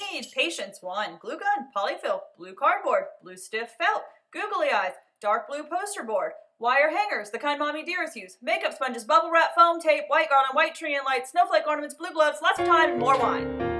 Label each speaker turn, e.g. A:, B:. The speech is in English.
A: need. Patience 1, glue gun, polyfill, blue cardboard, blue stiff felt, googly eyes, dark blue poster board, wire hangers, the kind Mommy Dearest use, makeup sponges, bubble wrap, foam tape, white garland, white tree and lights, snowflake ornaments, blue gloves, lots of time, and more wine.